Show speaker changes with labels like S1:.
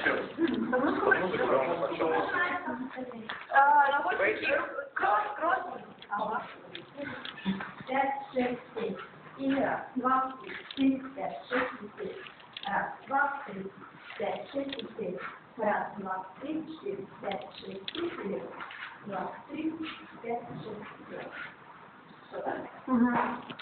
S1: Работники, кросс. Ага. 5, 6, 7. И раз, 2, 3, 4, 5, 6, 7. Раз, 2, 3, 5, 6, 7. Раз, 2, 3, 4, 5, 6, 7. 2, 3, 5, 6, 7. Что так?